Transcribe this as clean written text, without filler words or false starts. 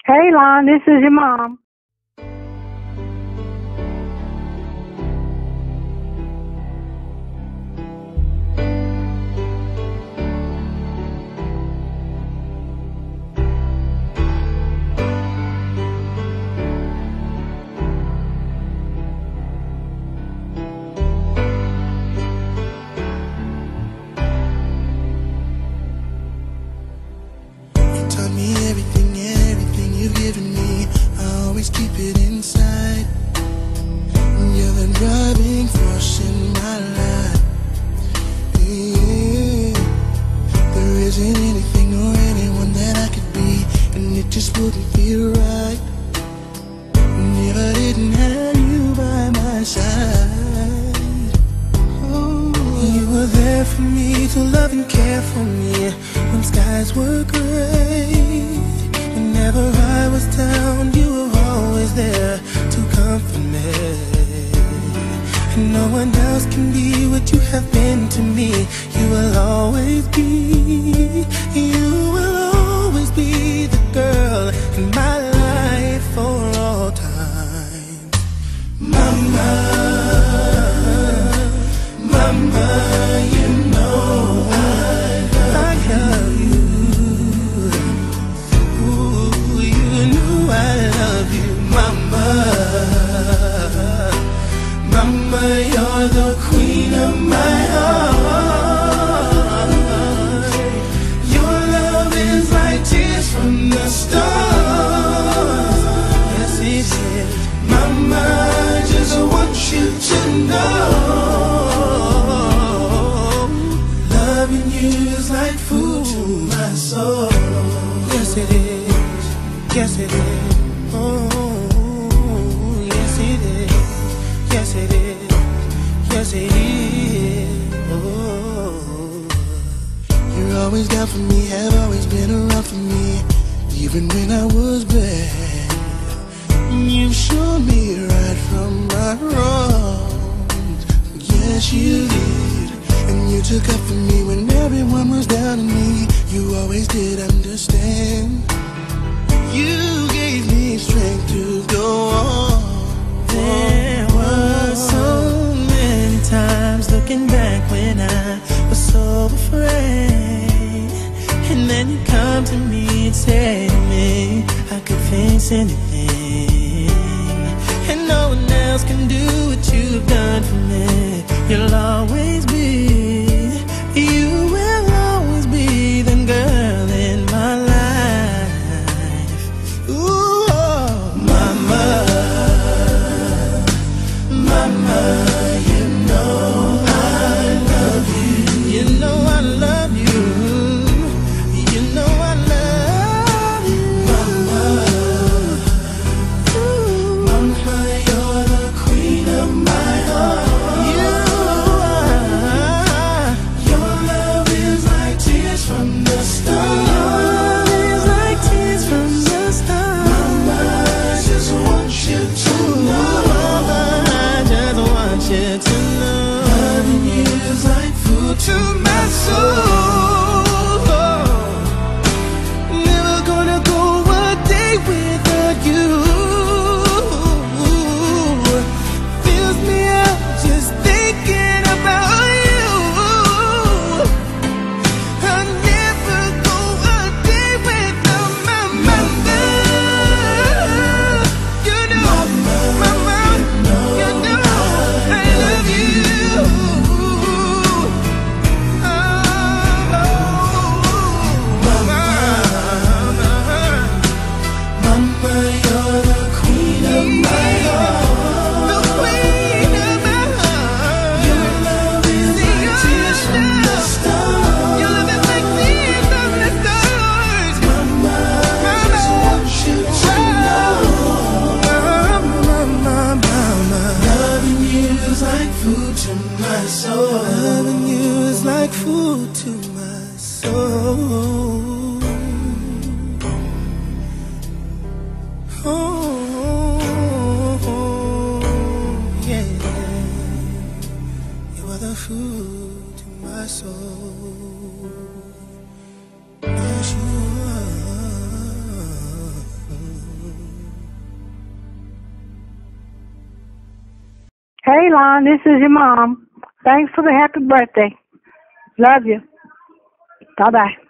Hey, Lon, this is your mom. Taught me everything you've given me. I always keep it inside. You're the driving force in my life. Yeah. There isn't anything or anyone that I could be, and it just wouldn't feel right if I didn't have you by my side. Oh, you were there for me to love and care for me when skies were gray. Whenever I was down, you were always there to comfort me. And no one else can be what you have been to me. You will always be, you will always be the girl in my life for all time. Mama, mama, you know I love you. Ooh, you know I love you, mama. Mama, you're the queen of my heart. Your love is like tears from the stars. Yes, it is. Mama, I just want you to know, loving you is like food to my soul. Yes, it is. Yes, it is. Oh, yes, it is. Yes, it is. Yes, it is. Oh, you're always down for me, have always been around for me, even when I was bad. You showed me right from my wrongs. Yes, you did. And you took up for me when everyone was down on me. You always did understand. You gave me strength to go on. There were so many times looking back when I was so afraid, and then you come to me and say to me I could face anything, and no one else can do what you've done for me. You'll always be, you will always be the girl in my life. Ooh, oh, mama, mama, you know I love you. You know I love you. You know I love you, mama. Ooh, mama, you're the queen of my heart. You are. Your love is like tears from the stars. Your love is like tears from the stars. Mama, I just want you to know. Mama, I just want you to know. Loving you is like food to my soul. Never gonna go a day without you. Fills me up just thinking about you. I'll never go a day without my mama. You know, mama, you know I love you. Mama, you're the queen of my heart. The queen of my heart. Your love is like tears from the stars. Your love is like tears from the stars. Mama, I just want you to know. Mama, loving you is like food to my soul. Loving you is like food to my soul. Oh, yeah. You are the food to my soul. Yes, you are. Hey, Lon, this is your mom. Thanks for the happy birthday. Love you. Bye-bye.